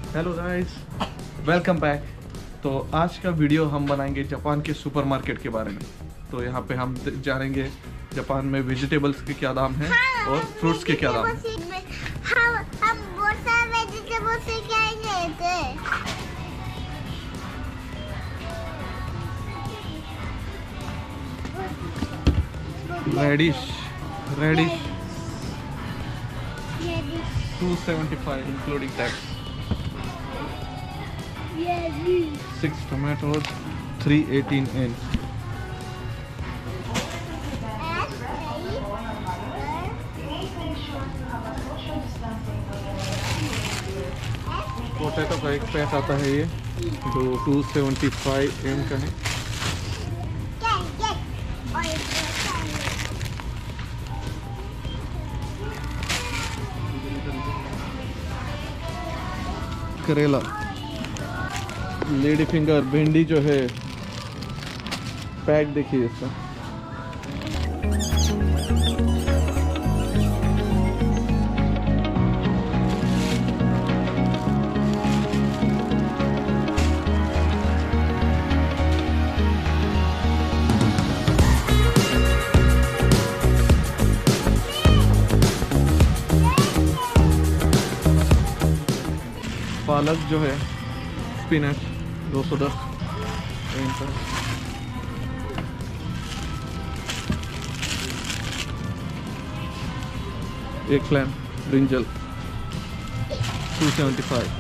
Hello guys, welcome back. तो आज का वीडियो हम बनाएंगे जापान के सुपरमार्केट के बारे में। तो यहाँ पे हम जानेंगे जापान में वेजिटेबल्स के क्या दाम हैं और फ्रूट्स के क्या दाम हैं। हम बहुत सारे वेजिटेबल्स लेके आएंगे थे। Radish 275 including tax. 6 tomatoes 318 in. Potato का एक पैक आता है, ये जो 275 एम का है। करेला, लेडी फिंगर, भिंडी जो है पैक देखिए इसका। पालक जो है, स्पिनच 210 का। एक प्लांट ब्रिंजल 275।